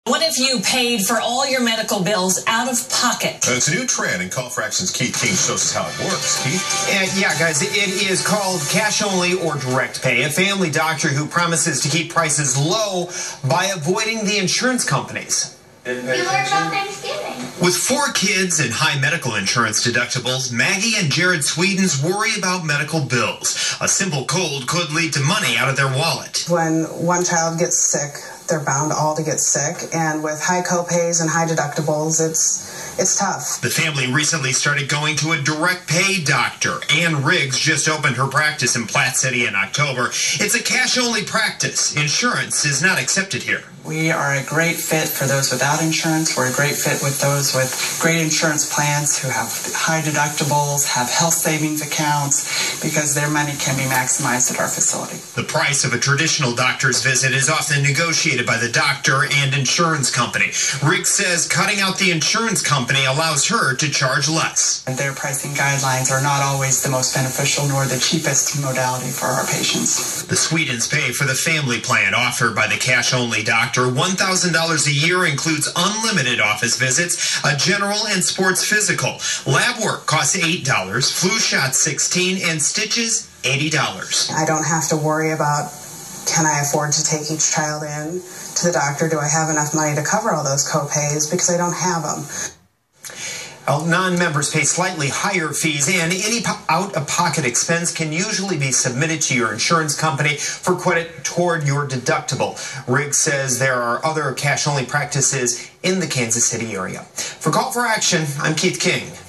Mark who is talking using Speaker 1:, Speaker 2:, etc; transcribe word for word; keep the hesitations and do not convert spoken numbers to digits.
Speaker 1: What if you paid for all your medical bills out of pocket?
Speaker 2: Uh, it's a new trend, and Call for Action's Keith King shows us how it works. Keith?
Speaker 3: Uh, yeah, guys, it is called cash only or direct pay. A family doctor who promises to keep prices low by avoiding the insurance companies.
Speaker 4: You learned about Thanksgiving.
Speaker 3: With four kids and high medical insurance deductibles, Maggie and Jared Swedens worry about medical bills. A simple cold could lead to money out of their wallet.
Speaker 5: When one child gets sick, they're bound all to get sick, and with high copays and high deductibles, it's it's tough.
Speaker 3: The family recently started going to a direct pay doctor. Ann Riggs just opened her practice in Platte City in October. It's a cash-only practice. Insurance is not accepted here.
Speaker 6: We are a great fit for those without insurance. We're a great fit with those with great insurance plans who have high deductibles, have health savings accounts, because their money can be maximized at our facility.
Speaker 3: The price of a traditional doctor's visit is often negotiated by the doctor and insurance company. Riggs says cutting out the insurance company allows her to charge less.
Speaker 6: And their pricing guidelines are not always the most beneficial nor the cheapest modality for our patients.
Speaker 3: The Swedens pay for the family plan offered by the cash-only doctor. one thousand dollars a year includes unlimited office visits, a general and sports physical. Lab work costs eight dollars, flu shots sixteen dollars, and stitches eighty dollars.
Speaker 5: I don't have to worry about, can I afford to take each child in to the doctor? Do I have enough money to cover all those copays? Because I don't have them.
Speaker 3: Non-members pay slightly higher fees, and any out-of-pocket expense can usually be submitted to your insurance company for credit toward your deductible. Riggs says there are other cash-only practices in the Kansas City area. For Call for Action, I'm Keith King.